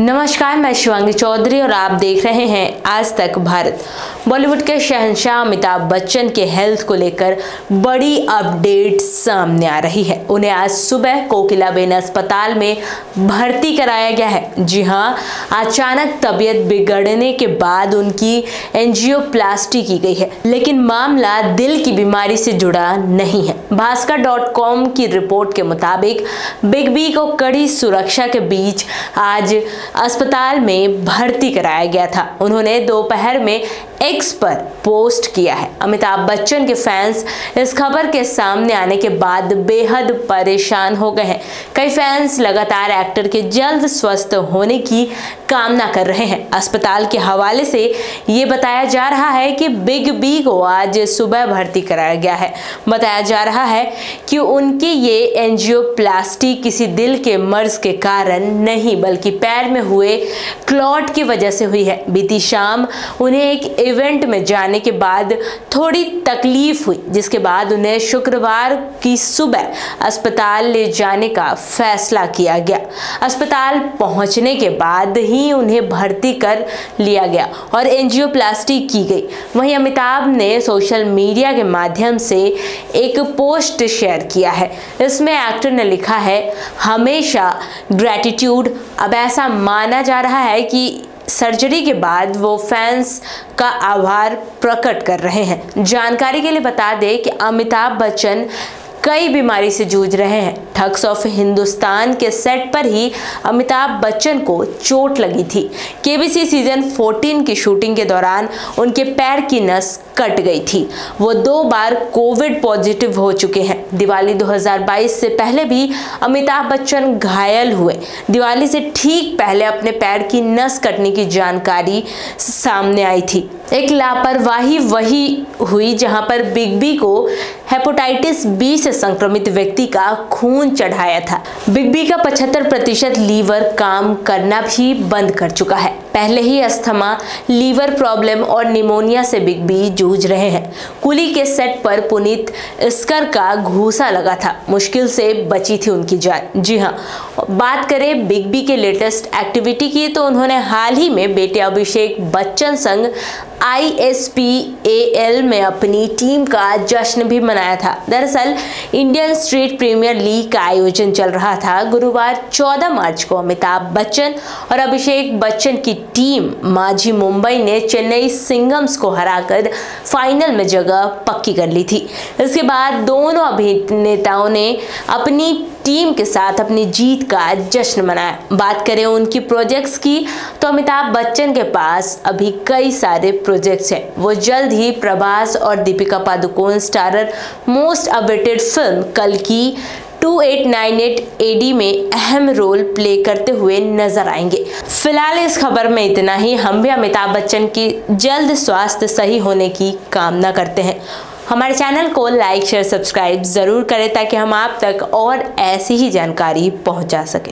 नमस्कार, मैं शिवांगी चौधरी और आप देख रहे हैं आज तक भारत। बॉलीवुड के शहंशाह अमिताभ बच्चन के हेल्थ को लेकर बड़ी अपडेट सामने आ रही है। उन्हें आज सुबह कोकिलाबेन अस्पताल में भर्ती कराया गया है। जी हां, अचानक तबीयत बिगड़ने के बाद उनकी एंजियोप्लास्टी की गई है, लेकिन मामला दिल की बीमारी से जुड़ा नहीं है। भास्कर.com की रिपोर्ट के मुताबिक बिग बी को कड़ी सुरक्षा के बीच आज अस्पताल में भर्ती कराया गया था। उन्होंने दोपहर में एक्स पर पोस्ट किया है। अमिताभ बच्चन के फैंस इस खबर के सामने आने के बाद बेहद परेशान हो गए हैं। कई फैंस लगातार एक्टर के जल्द स्वस्थ होने की कामना कर रहे हैं। अस्पताल के हवाले से ये बताया जा रहा है कि बिग बी को आज सुबह भर्ती कराया गया है। बताया जा रहा है कि उनकी ये एंजियोप्लास्टी किसी दिल के मर्ज के कारण नहीं, बल्कि पैर में हुए क्लॉट की वजह से हुई है। बीती शाम उन्हें एक इवेंट में जाने के बाद थोड़ी तकलीफ हुई, जिसके बाद उन्हें शुक्रवार की सुबह अस्पताल ले जाने का फैसला किया गया। अस्पताल पहुंचने के बाद ही उन्हें भर्ती कर लिया गया और एंजियोप्लास्टी की गई। वहीं अमिताभ ने सोशल मीडिया के माध्यम से एक पोस्ट शेयर किया है। इसमें एक्टर ने लिखा है, हमेशा ग्रैटिट्यूड। अब ऐसा माना जा रहा है कि सर्जरी के बाद वो फैंस का आभार प्रकट कर रहे हैं। जानकारी के लिए बता दें कि अमिताभ बच्चन कई बीमारी से जूझ रहे हैं। ठग्स ऑफ हिंदुस्तान के सेट पर ही अमिताभ बच्चन को चोट लगी थी। केबीसी सीजन 14 की शूटिंग के दौरान उनके पैर की नस कट गई थी। वो 2 बार कोविड पॉजिटिव हो चुके हैं। दिवाली 2022 से पहले भी अमिताभ बच्चन घायल हुए। दिवाली से ठीक पहले अपने पैर की नस कटने की जानकारी सामने आई थी। एक लापरवाही वही हुई जहां पर बिग बी को हेपेटाइटिस बी से संक्रमित व्यक्ति का खून चढ़ाया था। बिग बी का 75% लीवर काम करना भी बंद कर चुका है। पहले ही अस्थमा, लीवर प्रॉब्लम और निमोनिया से बिग बी जूझ रहे हैं। कुली के सेट पर पुनीत इस्कर का घूसा लगा था, मुश्किल से बची थी उनकी जान। जी हाँ, बात करें बिग बी के लेटेस्ट एक्टिविटी की, तो उन्होंने हाल ही में बेटे अभिषेक बच्चन संग ISPAL में अपनी टीम का जश्न भी मनाया था। दरअसल इंडियन स्ट्रीट प्रीमियर लीग का आयोजन चल रहा था। गुरुवार 14 मार्च को अमिताभ बच्चन और अभिषेक बच्चन की टीम माझी मुंबई ने चेन्नई सिंगम्स को हराकर फाइनल में जगह पक्की कर ली थी। इसके बाद दोनों अभिनेताओं ने अपनी टीम के साथ अपनी जीत का जश्न मनाया। बात करें उनकी प्रोजेक्ट्स की, तो अमिताभ बच्चन के पास अभी कई सारे प्रोजेक्ट्स हैं। वो जल्द ही प्रभास और Deepika Padukone starrer most awaited film कल्कि 2898 AD में अहम रोल प्ले करते हुए नजर आएंगे। फिलहाल इस खबर में इतना ही। हम भी अमिताभ बच्चन की जल्द स्वास्थ्य सही होने की कामना करते हैं। हमारे चैनल को लाइक, शेयर, सब्सक्राइब जरूर करें ताकि हम आप तक और ऐसी ही जानकारी पहुंचा सकें।